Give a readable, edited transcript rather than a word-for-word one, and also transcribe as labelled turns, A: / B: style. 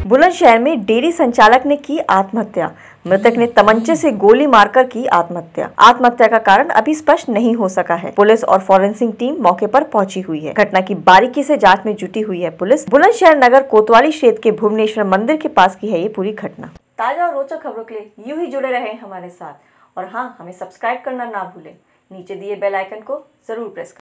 A: बुलंदशहर में डेयरी संचालक ने की आत्महत्या। मृतक ने तमंचे से गोली मारकर की आत्महत्या। आत्महत्या का कारण अभी स्पष्ट नहीं हो सका है। पुलिस और फॉरेंसिक टीम मौके पर पहुंची हुई है। घटना की बारीकी से जांच में जुटी हुई है पुलिस। बुलंदशहर नगर कोतवाली क्षेत्र के भुवनेश्वर मंदिर के पास की है ये पूरी घटना। ताजा और रोचक खबरों के लिए यूं ही जुड़े रहे हमारे साथ और हाँ, हमें सब्सक्राइब करना ना भूलें। नीचे दिए बेल आइकन को जरूर प्रेस करें।